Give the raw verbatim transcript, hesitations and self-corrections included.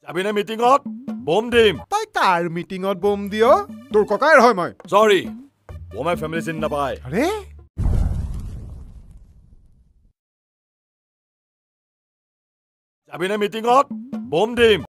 যাবি না মিটিঙত বম দিম তই কাৰ মিটিঙত বম দিয় তোৰ ককাইৰ হয় মই সৰি বমে ফেমিলি চিন নাপায় আৰে যাবি না মিটিঙত বম দিম